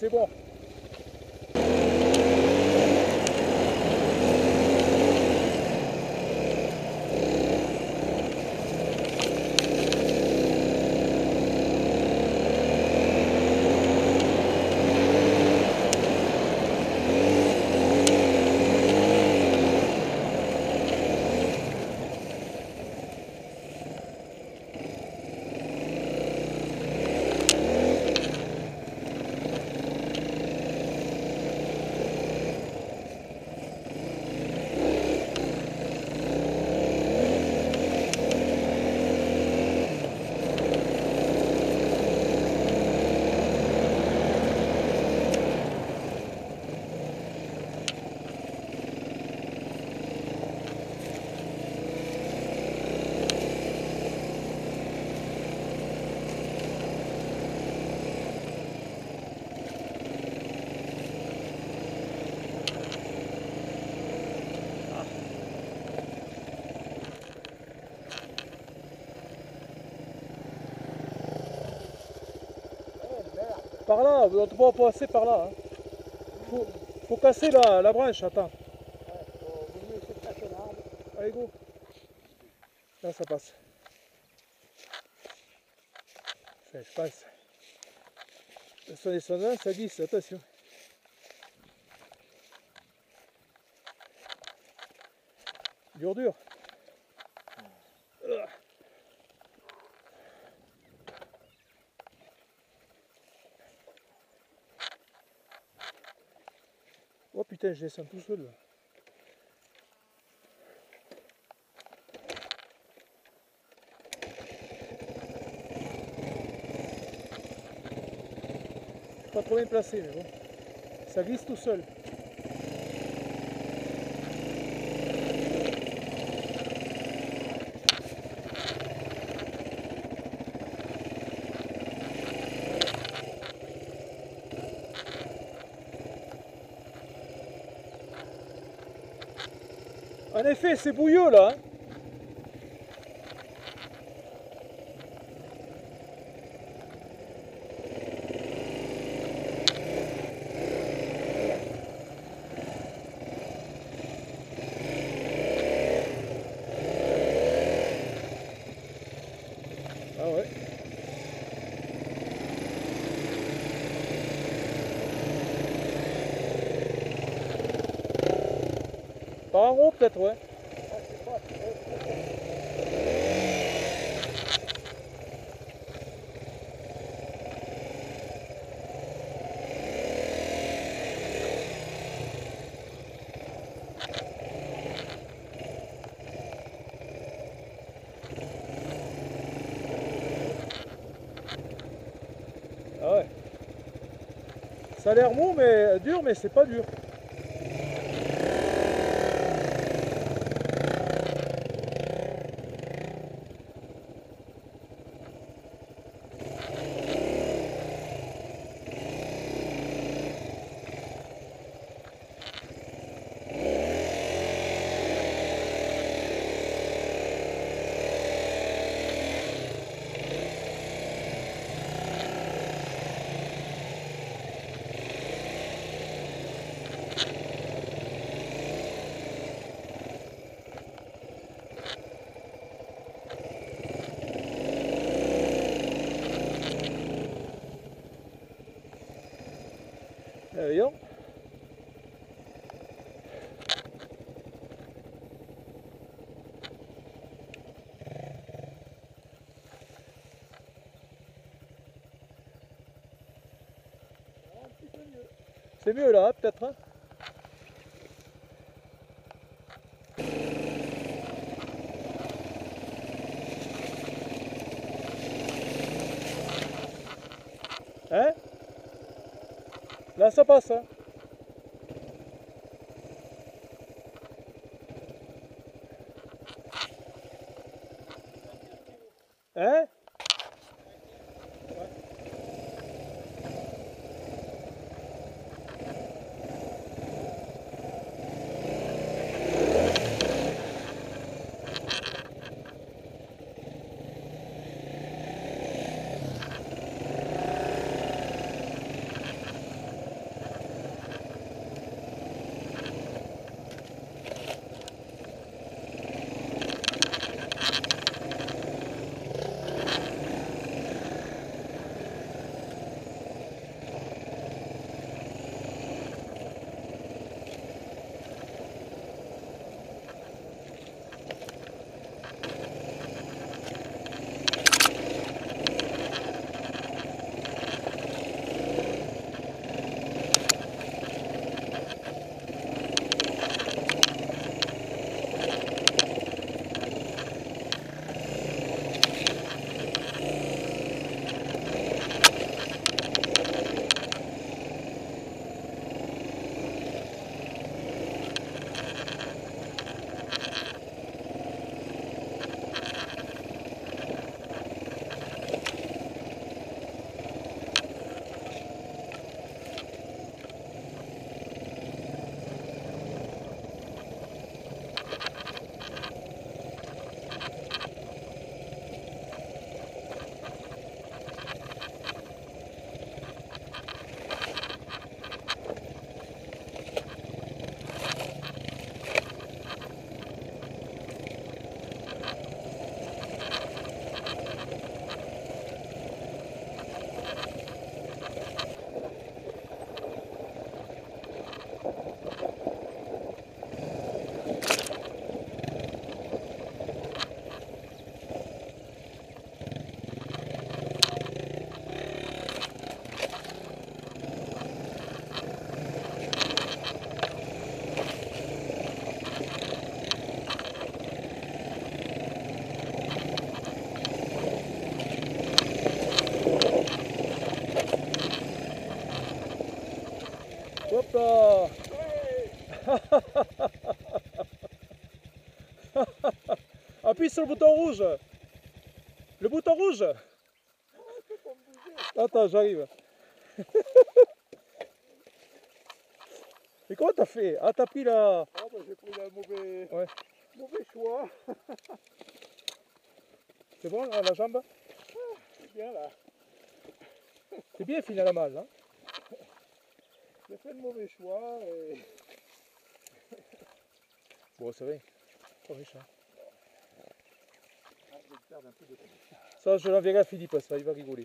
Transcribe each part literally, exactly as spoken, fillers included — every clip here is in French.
c'est bon. Par là, on ne peut pas passer par là. Hein. Faut, faut casser la, la branche, attends. Allez, go. Là, ça passe. Ça, je passe. Son descendant, ça glisse, attention. Dur, dur. Oh putain, je descends tout seul là. Pas trop bien placé, mais bon. Ça glisse tout seul. En effet, c'est bouilleux là. Hein. Ah ouais. Par en haut peut-être, ouais. Ah ouais. Ça a l'air mou, mais dur, mais c'est pas dur. Voyons. C'est mieux là, peut-être. Hein, hein? Là, ça passe. Hein. Hein? sur le bouton rouge. Le bouton rouge. Attends, j'arrive. Mais comment t'as fait? Ah, t'as pris la... Ah bah j'ai pris le mauvais, Ouais. mauvais choix. C'est bon, là, la jambe? C'est bien là. C'est bien fini à la malle, hein? J'ai fait le mauvais choix et... Bon, c'est vrai. Pas méchant. Ah, je vais perdre un peu de temps. Ça, je l'enverrai à Philippe, ça, il va rigoler.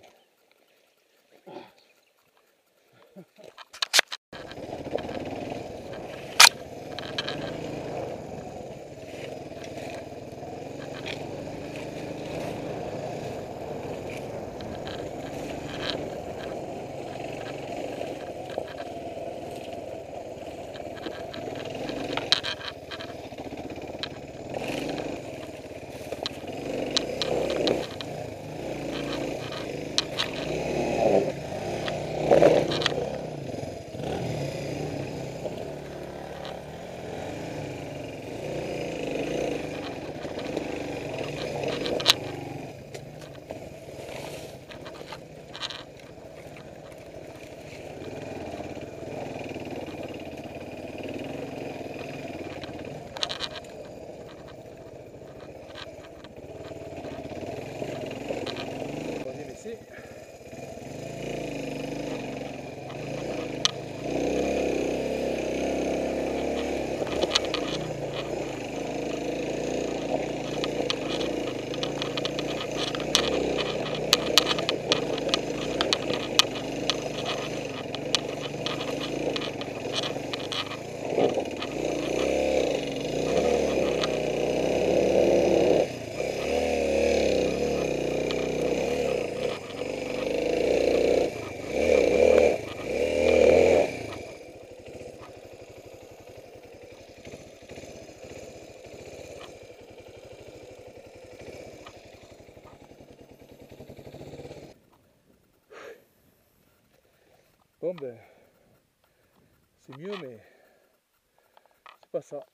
Bon ben, c'est mieux mais c'est pas ça.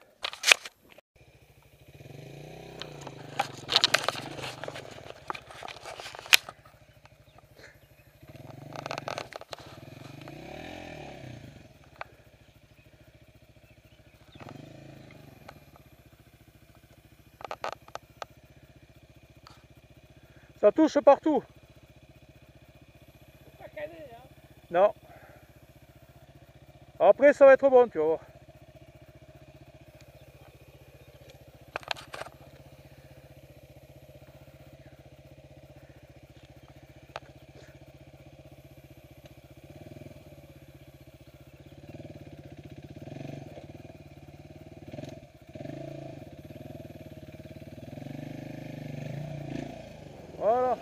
Ça touche partout. Pas cané, hein. Non. Après ça va être bon, tu vas voir. Voilà.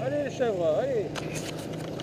Allez les chèvres, allez.